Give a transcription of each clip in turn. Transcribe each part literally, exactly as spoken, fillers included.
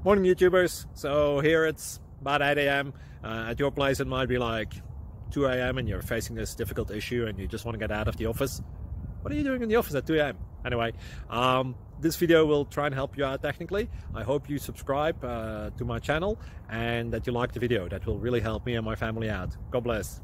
Morning YouTubers. So here it's about eight A M Uh, at your place it might be like two A M and you're facing this difficult issue and you just want to get out of the office. What are you doing in the office at two A M? Anyway, um, this video will try and help you out technically. I hope you subscribe uh, to my channel and that you like the video. That will really help me and my family out. God bless.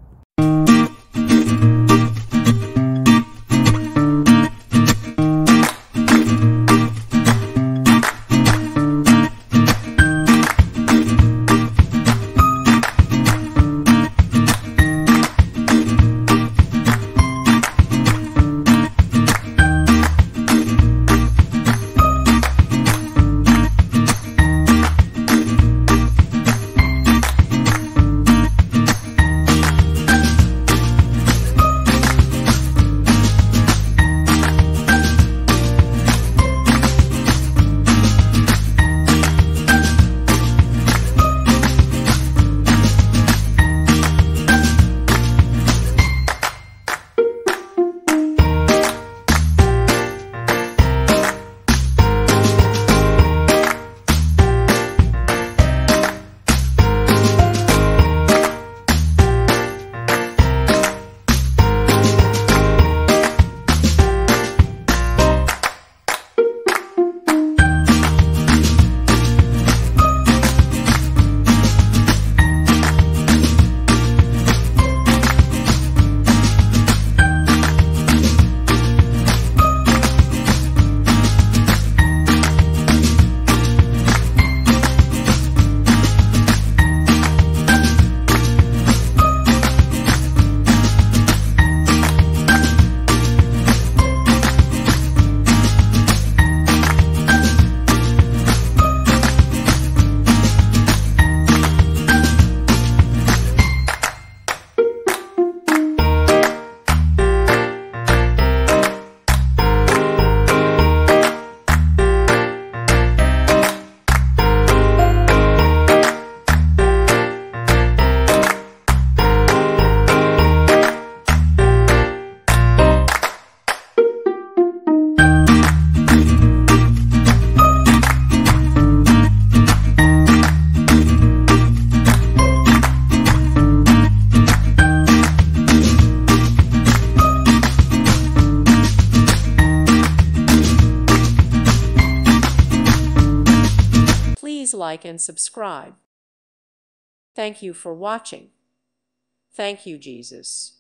Please like and subscribe. Thank you for watching. Thank you, Jesus.